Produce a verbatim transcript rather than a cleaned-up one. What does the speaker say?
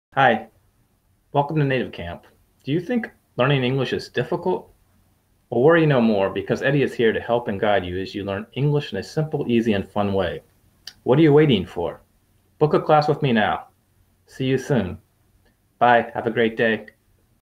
Hi, welcome to Native Camp. Do you think learning English is difficult? Well, worry no more because Eddie is here to help and guide you as you learn English in a simple, easy, and fun way. What are you waiting for? Book a class with me now. See you soon. Bye. Have a great day.